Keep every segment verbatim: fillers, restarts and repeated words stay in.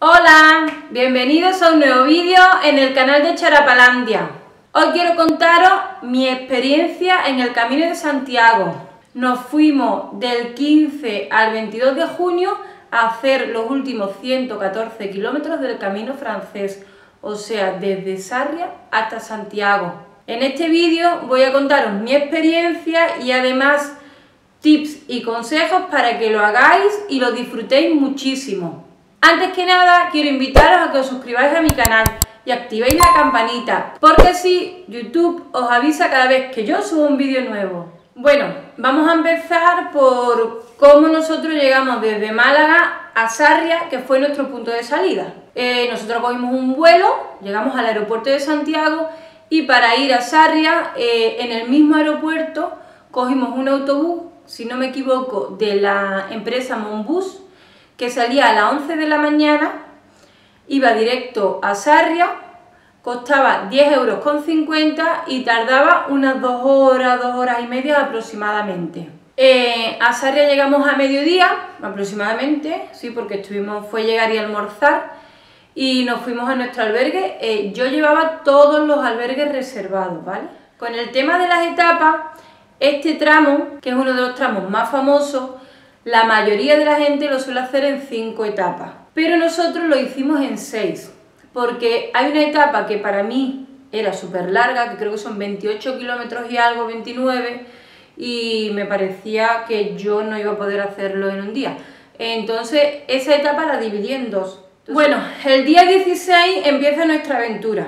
Hola, bienvenidos a un nuevo vídeo en el canal de Charapalandia. Hoy quiero contaros mi experiencia en el Camino de Santiago. Nos fuimos del quince al veintidós de junio a hacer los últimos ciento catorce kilómetros del Camino francés, o sea, desde Sarria hasta Santiago. En este vídeo voy a contaros mi experiencia y además tips y consejos para que lo hagáis y lo disfrutéis muchísimo. Antes que nada, quiero invitaros a que os suscribáis a mi canal y activéis la campanita, porque así YouTube os avisa cada vez que yo subo un vídeo nuevo. Bueno, vamos a empezar por cómo nosotros llegamos desde Málaga a Sarria, que fue nuestro punto de salida. Eh, nosotros cogimos un vuelo, llegamos al aeropuerto de Santiago y para ir a Sarria, eh, en el mismo aeropuerto, cogimos un autobús, si no me equivoco, de la empresa Monbus, que salía a las once de la mañana, iba directo a Sarria, costaba diez euros con cincuenta y tardaba unas dos horas, dos horas y media aproximadamente. Eh, a Sarria llegamos a mediodía, aproximadamente, sí, porque estuvimos, fue llegar y almorzar, y nos fuimos a nuestro albergue. Eh, yo llevaba todos los albergues reservados, ¿vale? Con el tema de las etapas, este tramo, que es uno de los tramos más famosos, la mayoría de la gente lo suele hacer en cinco etapas, pero nosotros lo hicimos en seis, porque hay una etapa que para mí era súper larga, que creo que son veintiocho kilómetros y algo, veintinueve, y me parecía que yo no iba a poder hacerlo en un día. Entonces esa etapa la dividí en dos. Entonces, bueno, el día dieciséis empieza nuestra aventura.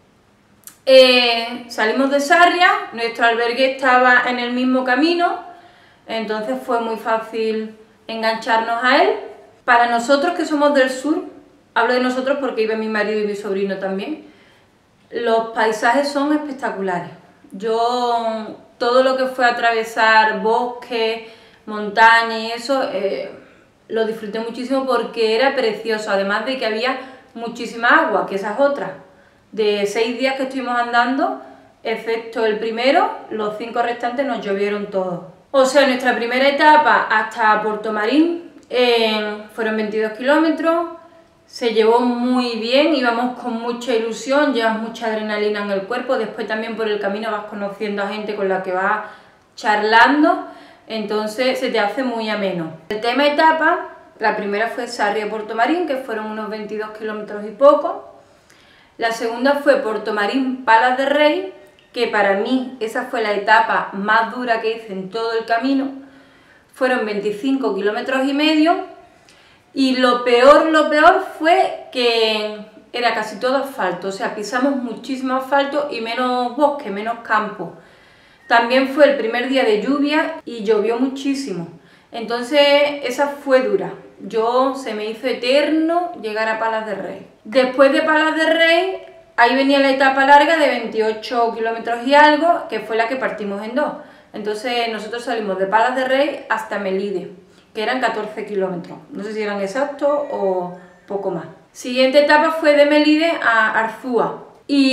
Eh, salimos de Sarria, nuestro albergue estaba en el mismo camino, entonces fue muy fácil engancharnos a él. Para nosotros que somos del sur, hablo de nosotros porque iba mi marido y mi sobrino también, los paisajes son espectaculares. Yo, todo lo que fue atravesar bosques, montañas y eso, eh, lo disfruté muchísimo porque era precioso, además de que había muchísima agua, que esa es otra. De seis días que estuvimos andando, excepto el primero, los cinco restantes nos llovieron todos. O sea, nuestra primera etapa hasta Portomarín eh, fueron veintidós kilómetros, se llevó muy bien, íbamos con mucha ilusión, llevas mucha adrenalina en el cuerpo, después también por el camino vas conociendo a gente con la que vas charlando, entonces se te hace muy ameno. El tema etapa, la primera fue Sarria-Portomarín, que fueron unos veintidós kilómetros y poco. La segunda fue Portomarín-Palas de Rey, que para mí esa fue la etapa más dura que hice en todo el camino. Fueron veinticinco kilómetros y medio y lo peor, lo peor fue que era casi todo asfalto, o sea, pisamos muchísimo asfalto y menos bosque, menos campo. También fue el primer día de lluvia y llovió muchísimo, entonces esa fue dura. Yo, se me hizo eterno llegar a Palas de Rey. Después de Palas de Rey, ahí venía la etapa larga de veintiocho kilómetros y algo, que fue la que partimos en dos. Entonces nosotros salimos de Palas de Rey hasta Melide, que eran catorce kilómetros. No sé si eran exactos o poco más. Siguiente etapa fue de Melide a Arzúa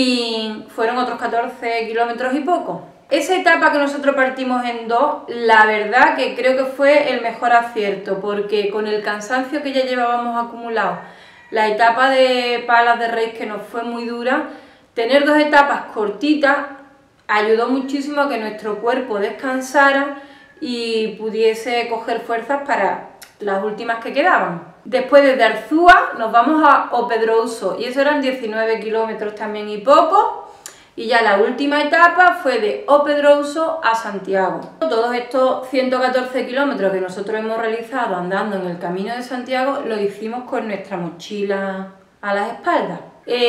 y fueron otros catorce kilómetros y poco. Esa etapa que nosotros partimos en dos, la verdad que creo que fue el mejor acierto, porque con el cansancio que ya llevábamos acumulado, la etapa de Palas de Rey, que nos fue muy dura, tener dos etapas cortitas ayudó muchísimo a que nuestro cuerpo descansara y pudiese coger fuerzas para las últimas que quedaban. Después desde Arzúa nos vamos a Opedrouso y eso eran diecinueve kilómetros también y poco. Y ya la última etapa fue de Opedrouso a Santiago. Todos estos ciento catorce kilómetros que nosotros hemos realizado andando en el Camino de Santiago lo hicimos con nuestra mochila a las espaldas.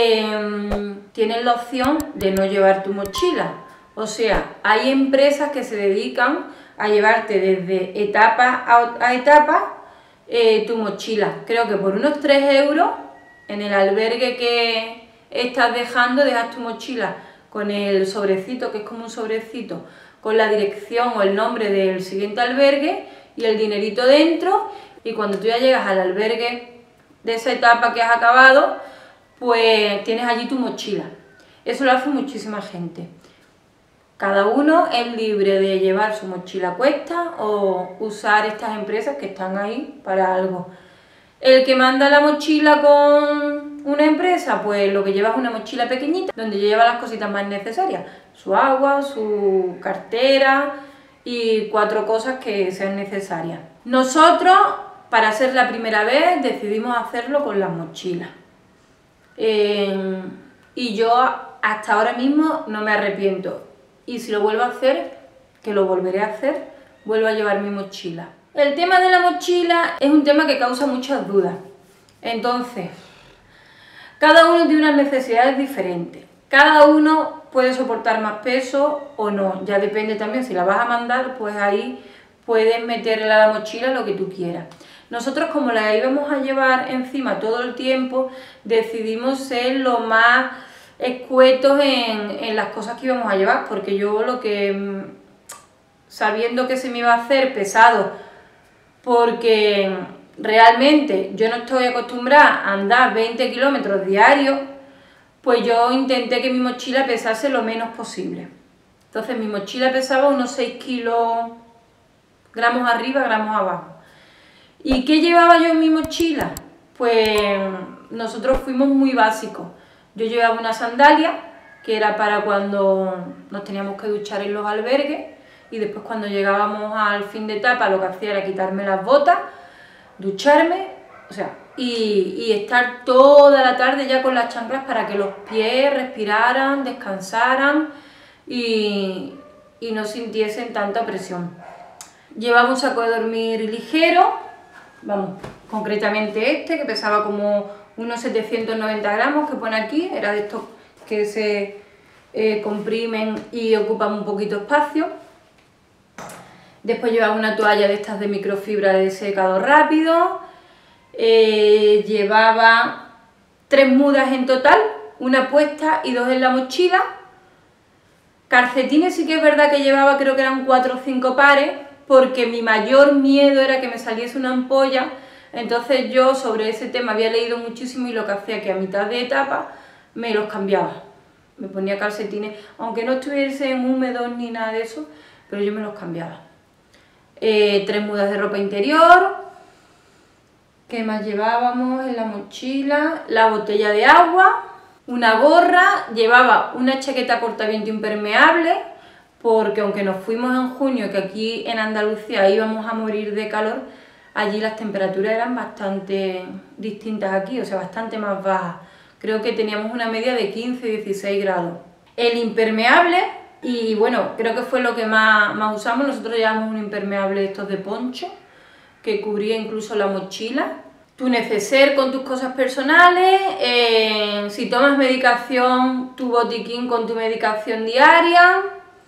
Eh, tienes la opción de no llevar tu mochila. O sea, hay empresas que se dedican a llevarte desde etapa a, a etapa eh, tu mochila. Creo que por unos tres euros en el albergue que estás dejando, dejas tu mochila con el sobrecito, que es como un sobrecito, con la dirección o el nombre del siguiente albergue y el dinerito dentro, y cuando tú ya llegas al albergue de esa etapa que has acabado, pues tienes allí tu mochila. Eso lo hace muchísima gente. Cada uno es libre de llevar su mochila a cuesta o usar estas empresas que están ahí para algo. El que manda la mochila con una empresa, pues lo que lleva es una mochila pequeñita, donde lleva las cositas más necesarias, su agua, su cartera y cuatro cosas que sean necesarias. Nosotros, para ser la primera vez, decidimos hacerlo con las mochilas. Eh, y yo hasta ahora mismo no me arrepiento. Y si lo vuelvo a hacer, que lo volveré a hacer, vuelvo a llevar mi mochila. El tema de la mochila es un tema que causa muchas dudas. Entonces, cada uno tiene unas necesidades diferentes. Cada uno puede soportar más peso o no. Ya depende también, si la vas a mandar, pues ahí puedes meterle a la mochila lo que tú quieras. Nosotros, como la íbamos a llevar encima todo el tiempo, decidimos ser lo más escuetos en, en las cosas que íbamos a llevar, porque yo lo que, sabiendo que se me iba a hacer pesado, porque realmente yo no estoy acostumbrada a andar veinte kilómetros diarios, pues yo intenté que mi mochila pesase lo menos posible. Entonces mi mochila pesaba unos seis kilos, gramos arriba, gramos abajo. ¿Y qué llevaba yo en mi mochila? Pues nosotros fuimos muy básicos. Yo llevaba una sandalia, que era para cuando nos teníamos que duchar en los albergues, y después cuando llegábamos al fin de etapa lo que hacía era quitarme las botas, ducharme, o sea, y, y estar toda la tarde ya con las chanclas para que los pies respiraran, descansaran y, y no sintiesen tanta presión. Llevaba un saco de dormir ligero, vamos, concretamente este, que pesaba como unos setecientos noventa gramos, que pone aquí, era de estos que se eh, comprimen y ocupan un poquito espacio. Después llevaba una toalla de estas de microfibra de secado rápido, eh, llevaba tres mudas en total, una puesta y dos en la mochila. Calcetines sí que es verdad que llevaba, creo que eran cuatro o cinco pares, porque mi mayor miedo era que me saliese una ampolla. Entonces yo sobre ese tema había leído muchísimo y lo que hacía que a mitad de etapa me los cambiaba. Me ponía calcetines, aunque no estuviesen húmedos ni nada de eso, pero yo me los cambiaba. Eh, tres mudas de ropa interior. ¿Qué más llevábamos en la mochila? La botella de agua, una gorra, llevaba una chaqueta cortaviento impermeable, porque aunque nos fuimos en junio, que aquí en Andalucía íbamos a morir de calor, allí las temperaturas eran bastante distintas aquí, o sea, bastante más bajas. Creo que teníamos una media de quince a dieciséis grados. El impermeable, y bueno, creo que fue lo que más, más usamos. Nosotros llevamos un impermeable estos de poncho, que cubría incluso la mochila. Tu neceser con tus cosas personales, eh, si tomas medicación, tu botiquín con tu medicación diaria.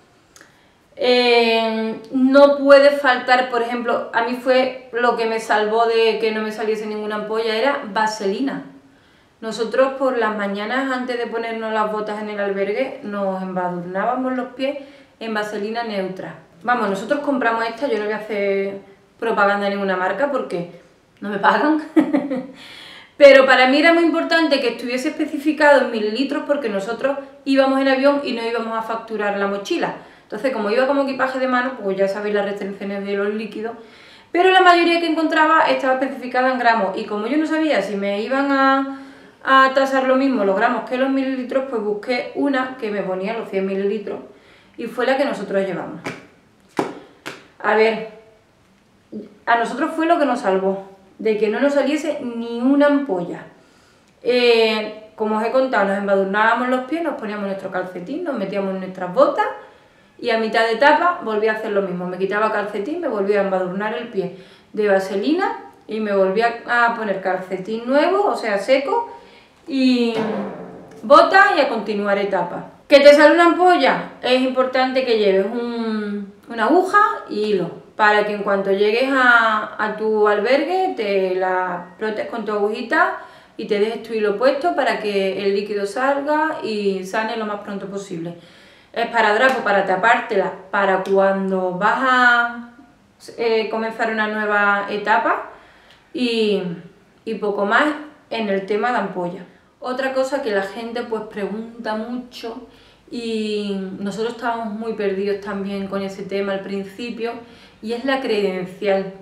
Eh, no puede faltar, por ejemplo, a mí fue lo que me salvó de que no me saliese ninguna ampolla, era vaselina. Nosotros por las mañanas, antes de ponernos las botas en el albergue, nos embadurnábamos los pies en vaselina neutra. Vamos, nosotros compramos esta, yo no voy a hacer propaganda de ninguna marca porque no me pagan. Pero para mí era muy importante que estuviese especificado en mililitros, porque nosotros íbamos en avión y no íbamos a facturar la mochila. Entonces, como iba como equipaje de mano, pues ya sabéis las restricciones de los líquidos, pero la mayoría que encontraba estaba especificada en gramos, y como yo no sabía si me iban a, a tasar lo mismo los gramos que los mililitros, pues busqué una que me ponía los cien mililitros, y fue la que nosotros llevamos. A ver, a nosotros fue lo que nos salvó, de que no nos saliese ni una ampolla. Eh, como os he contado, nos embadurnábamos los pies, nos poníamos nuestro calcetín, nos metíamos en nuestras botas, y a mitad de etapa volví a hacer lo mismo. Me quitaba calcetín, me volvía a embadurnar el pie de vaselina y me volvía a poner calcetín nuevo, o sea, seco, y bota y a continuar etapa. ¿Que te sale una ampolla? Es importante que lleves un, una aguja y hilo, para que en cuanto llegues a, a tu albergue te la frotes con tu agujita y te dejes tu hilo puesto para que el líquido salga y sane lo más pronto posible. Esparadrapo para tapártela para cuando vas a eh, comenzar una nueva etapa, y, y poco más en el tema de ampolla. Otra cosa que la gente pues pregunta mucho, y nosotros estábamos muy perdidos también con ese tema al principio, y es la credencial.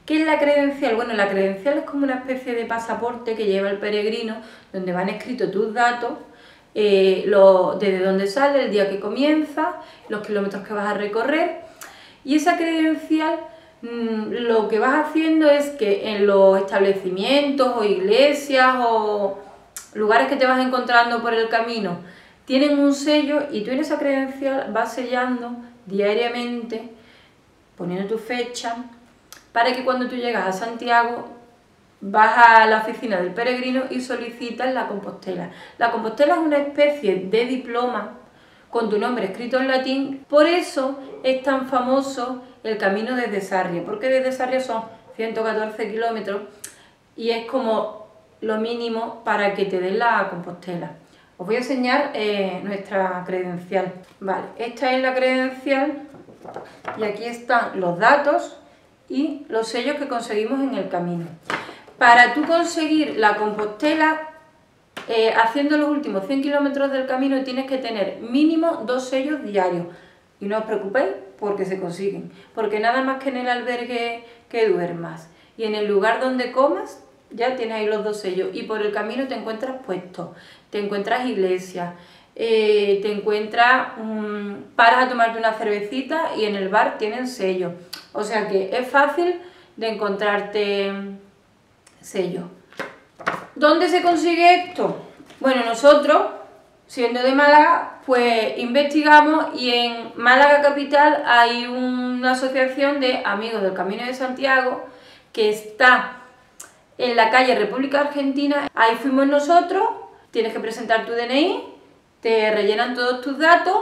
¿Qué es la credencial? Bueno, la credencial es como una especie de pasaporte que lleva el peregrino, donde van escritos tus datos, eh, lo, desde dónde sale, el día que comienza, los kilómetros que vas a recorrer. Y esa credencial, mmm, lo que vas haciendo es que en los establecimientos o iglesias o lugares que te vas encontrando por el camino, tienen un sello y tú en esa credencial vas sellando diariamente, poniendo tu fecha, para que cuando tú llegas a Santiago vas a la oficina del peregrino y solicitas la Compostela. La Compostela es una especie de diploma con tu nombre escrito en latín, por eso es tan famoso el camino desde Sarria, porque desde Sarria son ciento catorce kilómetros y es como lo mínimo para que te den la Compostela. Os voy a enseñar eh, nuestra credencial. Vale, esta es la credencial y aquí están los datos y los sellos que conseguimos en el camino. Para tú conseguir la Compostela, eh, haciendo los últimos cien kilómetros del camino tienes que tener mínimo dos sellos diarios. Y no os preocupéis porque se consiguen, porque nada más que en el albergue que duermas y en el lugar donde comas, ya tienes ahí los dos sellos. Y por el camino te encuentras puestos, te encuentras iglesias, eh, te encuentras, um, paras a tomarte una cervecita y en el bar tienen sellos. O sea que es fácil de encontrarte sellos. ¿Dónde se consigue esto? Bueno, nosotros, siendo de Málaga, pues investigamos y en Málaga capital hay una asociación de amigos del Camino de Santiago que está en la calle República Argentina. Ahí fuimos nosotros, tienes que presentar tu D N I, te rellenan todos tus datos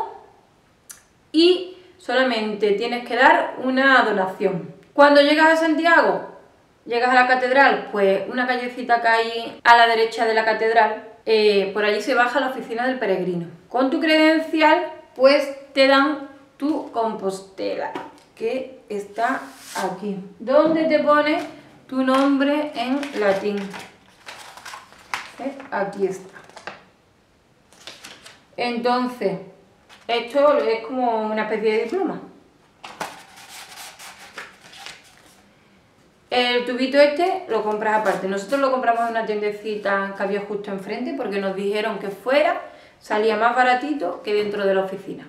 y solamente tienes que dar una donación. Cuando llegas a Santiago, llegas a la catedral, pues una callecita que hay a la derecha de la catedral, eh, por allí se baja a la oficina del peregrino. Con tu credencial, pues te dan tu Compostela, que está aquí, donde te pone tu nombre en latín. ¿Eh? Aquí está. Entonces, esto es como una especie de diploma. El tubito este lo compras aparte. Nosotros lo compramos en una tiendecita que había justo enfrente porque nos dijeron que fuera salía más baratito que dentro de la oficina.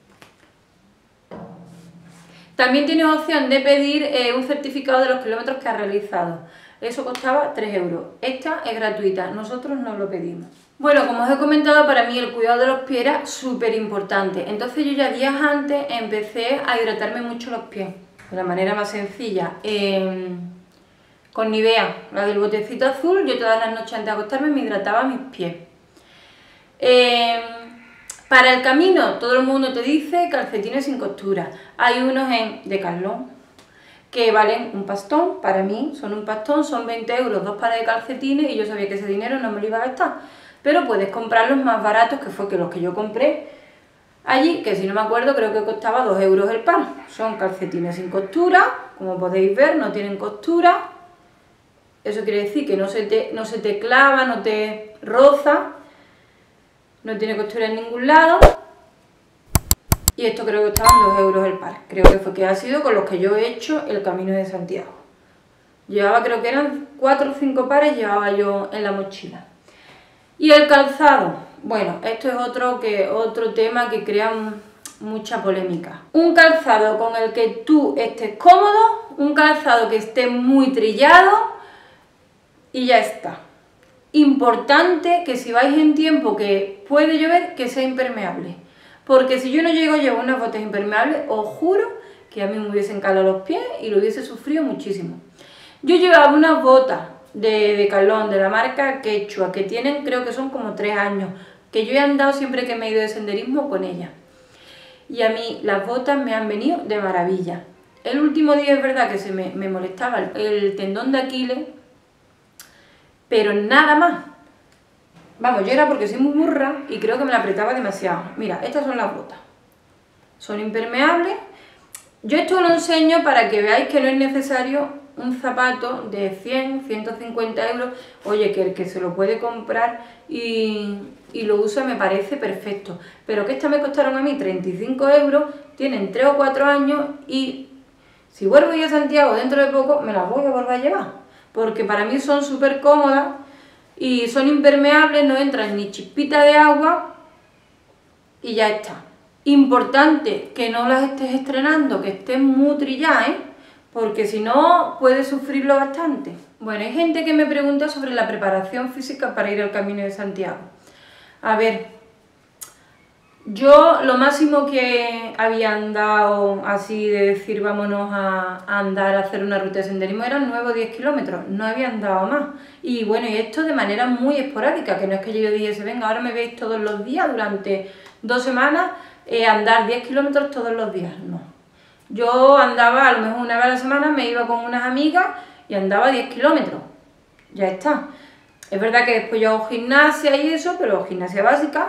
También tienes opción de pedir eh, un certificado de los kilómetros que has realizado. Eso costaba tres euros. Esta es gratuita, nosotros no lo pedimos. Bueno, como os he comentado, para mí el cuidado de los pies era súper importante. Entonces yo ya días antes empecé a hidratarme mucho los pies. De la manera más sencilla. Eh, con Nivea, la del botecito azul, yo todas las noches antes de acostarme me hidrataba mis pies. Eh, para el camino, todo el mundo te dice calcetines sin costura. Hay unos en Decathlon que valen un pastón, para mí son un pastón, son veinte euros, dos pares de calcetines y yo sabía que ese dinero no me lo iba a gastar. Pero puedes comprarlos más baratos, que fue que los que yo compré allí, que si no me acuerdo creo que costaba dos euros el par. Son calcetines sin costura, como podéis ver, no tienen costura. Eso quiere decir que no se te, no se te clava, no te roza, no tiene costura en ningún lado. Y esto creo que estaban dos euros el par. Creo que fue que ha sido con los que yo he hecho el Camino de Santiago. Llevaba, creo que eran cuatro o cinco pares, llevaba yo en la mochila. Y el calzado. Bueno, esto es otro, que, otro tema que crea mucha polémica. Un calzado con el que tú estés cómodo, un calzado que esté muy trillado y ya está. Importante que si vais en tiempo que puede llover, que sea impermeable. Porque si yo no llego, llevo unas botas impermeables, os juro que a mí me hubiesen calado los pies y lo hubiese sufrido muchísimo. Yo llevaba unas botas de Decathlon, de la marca Quechua, que tienen, creo que son como tres años, que yo he andado siempre que me he ido de senderismo con ellas. Y a mí las botas me han venido de maravilla. El último día es verdad que se me, me molestaba el, el tendón de Aquiles, pero nada más. Vamos, yo era porque soy muy burra y creo que me la apretaba demasiado. Mira, estas son las botas. Son impermeables. Yo esto lo enseño para que veáis que no es necesario un zapato de cien, ciento cincuenta euros. Oye, que el que se lo puede comprar y, y lo usa me parece perfecto. Pero que estas me costaron a mí treinta y cinco euros, tienen tres o cuatro años y Si vuelvo a ir a Santiago dentro de poco, me las voy a volver a llevar, porque para mí son súper cómodas y son impermeables, no entran ni chispita de agua y ya está. Importante que no las estés estrenando, que estén muy trilladas, ¿eh? Porque si no, puedes sufrirlo bastante. Bueno, hay gente que me pregunta sobre la preparación física para ir al Camino de Santiago. A ver, yo lo máximo que había andado así de decir vámonos a, a andar a hacer una ruta de senderismo eran nueve o diez kilómetros, no había andado más. Y bueno, y esto de manera muy esporádica, que no es que yo dijese, venga, ahora me veis todos los días durante dos semanas eh, andar diez kilómetros todos los días, no. Yo andaba a lo mejor una vez a la semana, me iba con unas amigas y andaba diez kilómetros, ya está. Es verdad que después yo hago gimnasia y eso, pero gimnasia básica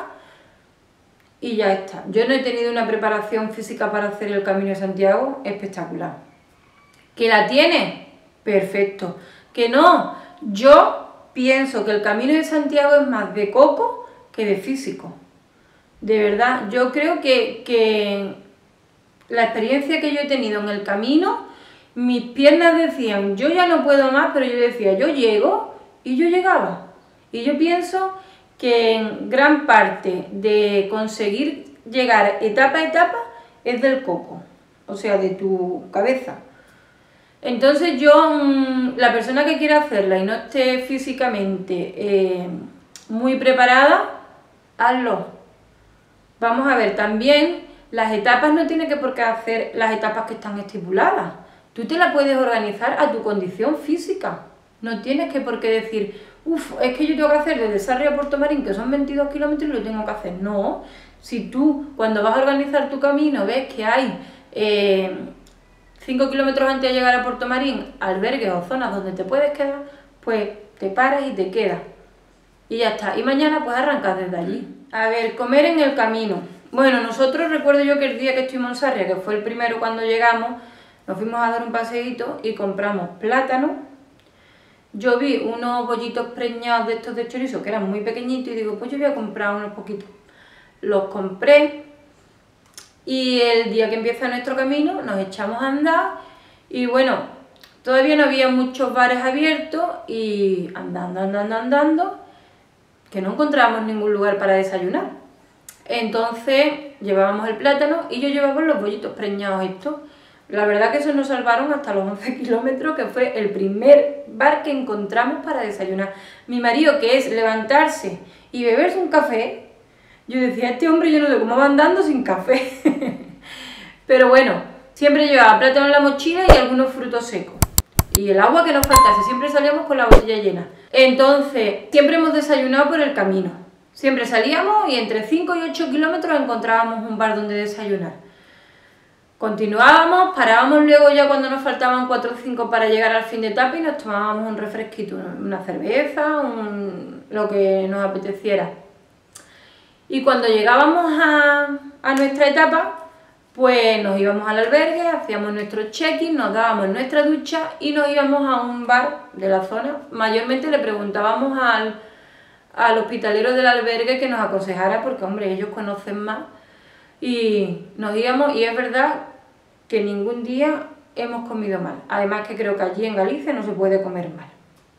y ya está. Yo no he tenido una preparación física para hacer el Camino de Santiago espectacular. ¿Que la tiene? Perfecto. ¿Que no? Yo pienso que el Camino de Santiago es más de coco que de físico. De verdad, yo creo que... que la experiencia que yo he tenido en el camino, mis piernas decían, yo ya no puedo más, pero yo decía, yo llego, y yo llegaba. Y yo pienso que en gran parte de conseguir llegar etapa a etapa es del coco, o sea, de tu cabeza. Entonces yo, la persona que quiera hacerla y no esté físicamente eh, muy preparada, hazlo. Vamos a ver, también... Las etapas no tiene que por qué hacer las etapas que están estipuladas. Tú te la puedes organizar a tu condición física. No tienes que por qué decir, uff, es que yo tengo que hacer desde Sarria a Puerto Marín, que son veintidós kilómetros y lo tengo que hacer. No, si tú cuando vas a organizar tu camino ves que hay eh, cinco kilómetros antes de llegar a Puerto Marín, albergues o zonas donde te puedes quedar, pues te paras y te quedas. Y ya está. Y mañana pues arrancas desde allí. A ver, comer en el camino. Bueno, nosotros recuerdo yo que el día que estuvimos en Sarria, que fue el primero cuando llegamos, nos fuimos a dar un paseíto y compramos plátano. Yo vi unos bollitos preñados de estos de chorizo que eran muy pequeñitos y digo, pues yo voy a comprar unos poquitos. Los compré y el día que empieza nuestro camino nos echamos a andar y bueno, todavía no había muchos bares abiertos y andando, andando, andando, que no encontrábamos ningún lugar para desayunar. Entonces llevábamos el plátano y yo llevaba los bollitos preñados estos. La verdad que eso nos salvaron hasta los once kilómetros, que fue el primer bar que encontramos para desayunar. Mi marido, que es levantarse y beberse un café, yo decía, este hombre yo no sé cómo va andando sin café. Pero bueno, siempre llevaba plátano en la mochila y algunos frutos secos. Y el agua que nos faltase, siempre salíamos con la botella llena. Entonces, siempre hemos desayunado por el camino. Siempre salíamos y entre cinco y ocho kilómetros encontrábamos un bar donde desayunar. Continuábamos, parábamos luego ya cuando nos faltaban cuatro o cinco para llegar al fin de etapa y nos tomábamos un refresquito, una cerveza, un, lo que nos apeteciera. Y cuando llegábamos a, a nuestra etapa, pues nos íbamos al albergue, hacíamos nuestro check-in, nos dábamos nuestra ducha y nos íbamos a un bar de la zona. Mayormente le preguntábamos al... al hospitalero del albergue que nos aconsejara, porque hombre, ellos conocen más, y nos íbamos, y es verdad que ningún día hemos comido mal, además que creo que allí en Galicia no se puede comer mal.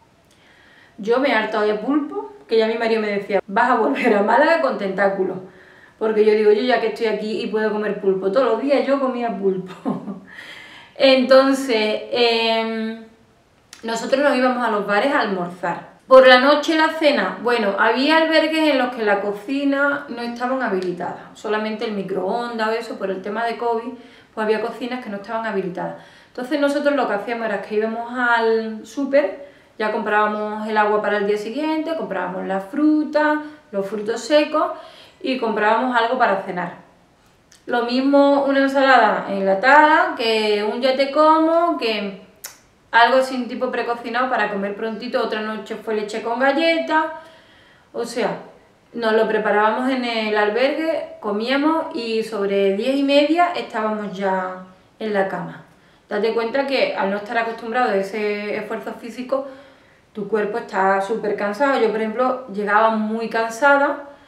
Yo me he hartado de pulpo, que ya mi marido me decía, vas a volver a Málaga con tentáculos, porque yo digo, yo ya que estoy aquí y puedo comer pulpo, todos los días yo comía pulpo. Entonces, eh, nosotros nos íbamos a los bares a almorzar. Por la noche la cena, bueno, había albergues en los que la cocina no estaban habilitadas, solamente el microondas o eso, por el tema de COVID, pues había cocinas que no estaban habilitadas. Entonces nosotros lo que hacíamos era que íbamos al súper, ya comprábamos el agua para el día siguiente, comprábamos la fruta, los frutos secos y comprábamos algo para cenar. Lo mismo una ensalada enlatada, que un ya te como, que... algo sin tipo precocinado para comer prontito, otra noche fue leche con galletas, o sea, nos lo preparábamos en el albergue, comíamos y sobre diez y media estábamos ya en la cama. Date cuenta que al no estar acostumbrado a ese esfuerzo físico, tu cuerpo está súper cansado. Yo, por ejemplo, llegaba muy cansada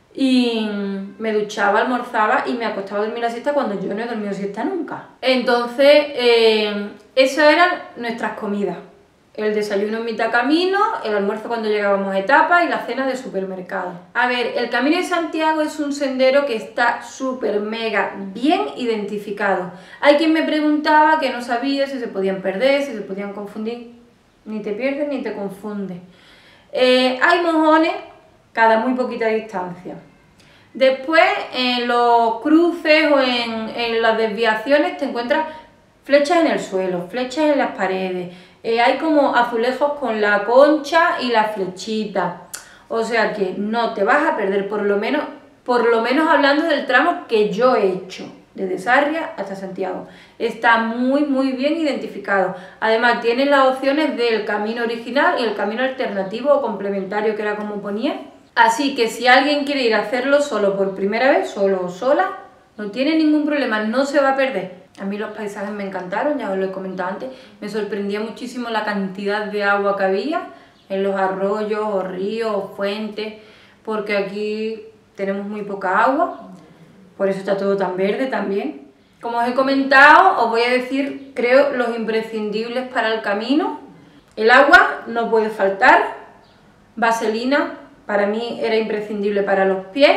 y me duchaba, almorzaba y me acostaba a dormir la siesta cuando yo no he dormido siesta nunca. Entonces, eh, esas eran nuestras comidas. El desayuno en mitad camino, el almuerzo cuando llegábamos a etapas y la cena de supermercado. A ver, el Camino de Santiago es un sendero que está súper mega bien identificado. Hay quien me preguntaba que no sabía si se podían perder, si se podían confundir. Ni te pierdes ni te confundes. Eh, hay mojones cada muy poquita distancia. Después, en los cruces o en, en las desviaciones te encuentras flechas en el suelo, flechas en las paredes. Eh, hay como azulejos con la concha y la flechita. O sea que no te vas a perder, por lo menos, por lo menos hablando del tramo que yo he hecho, desde Sarria hasta Santiago. Está muy muy bien identificado. Además tiene las opciones del camino original y el camino alternativo o complementario, que era como ponía. Así que si alguien quiere ir a hacerlo solo por primera vez, solo o sola, no tiene ningún problema, no se va a perder. A mí los paisajes me encantaron, ya os lo he comentado antes. Me sorprendía muchísimo la cantidad de agua que había en los arroyos o ríos o fuentes, porque aquí tenemos muy poca agua, por eso está todo tan verde también. Como os he comentado, os voy a decir, creo, los imprescindibles para el camino. El agua no puede faltar, vaselina, para mí era imprescindible para los pies.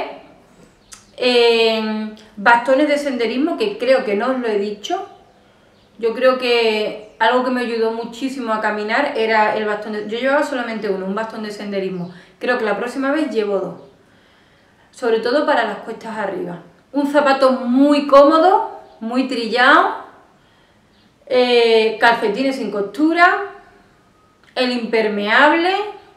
Eh, bastones de senderismo, que creo que no os lo he dicho. Yo creo que algo que me ayudó muchísimo a caminar era el bastón de... Yo llevaba solamente uno, un bastón de senderismo. Creo que la próxima vez llevo dos. Sobre todo para las cuestas arriba. Un zapato muy cómodo, muy trillado. Eh, calcetines sin costura. El impermeable.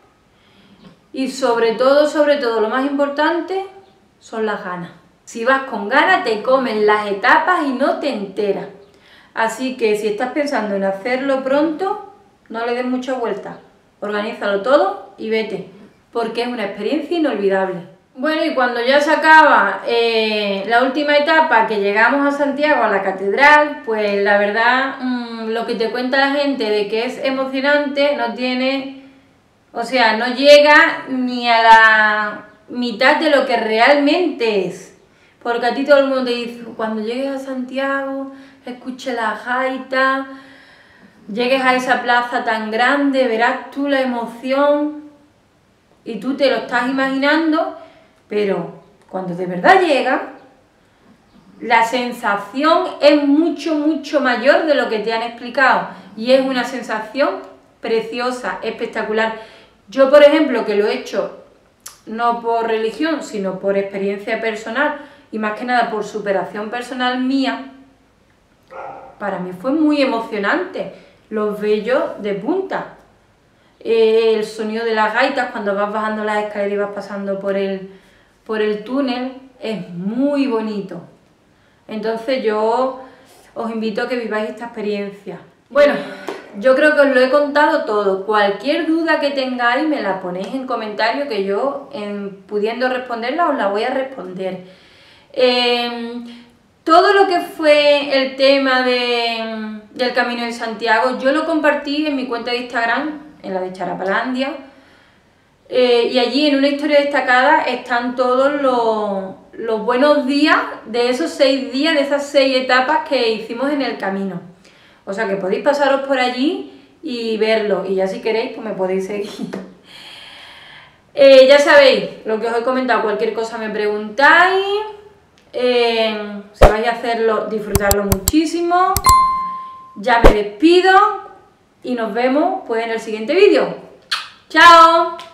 Y sobre todo, sobre todo, lo más importante son las ganas. Si vas con ganas te comen las etapas y no te enteras. Así que si estás pensando en hacerlo pronto, no le des mucha vuelta. Organízalo todo y vete, porque es una experiencia inolvidable. Bueno, y cuando ya se acaba eh, la última etapa, que llegamos a Santiago, a la catedral, pues la verdad, mmm, lo que te cuenta la gente de que es emocionante no tiene... O sea, no llega ni a la mitad de lo que realmente es. Porque a ti todo el mundo te dice, cuando llegues a Santiago, escuche la gaita, llegues a esa plaza tan grande, verás tú la emoción y tú te lo estás imaginando, pero cuando de verdad llega, la sensación es mucho, mucho mayor de lo que te han explicado y es una sensación preciosa, espectacular. Yo, por ejemplo, que lo he hecho no por religión, sino por experiencia personal y más que nada por superación personal mía, para mí fue muy emocionante. Los vellos de punta, eh, el sonido de las gaitas cuando vas bajando las escaleras y vas pasando por el, por el túnel, es muy bonito. Entonces yo os invito a que viváis esta experiencia. Bueno, yo creo que os lo he contado todo. Cualquier duda que tengáis me la ponéis en comentario, que yo, en, pudiendo responderla, os la voy a responder. Eh, todo lo que fue el tema de, del Camino de Santiago, yo lo compartí en mi cuenta de Instagram, en la de Charapalandia, eh, y allí en una historia destacada están todos los, los buenos días de esos seis días, de esas seis etapas que hicimos en el camino. O sea que podéis pasaros por allí y verlo, y ya si queréis pues me podéis seguir. Eh, ya sabéis, lo que os he comentado, cualquier cosa me preguntáis. Eh, si vais a hacerlo, disfrutarlo muchísimo. Ya me despido y nos vemos pues en el siguiente vídeo. ¡Chao!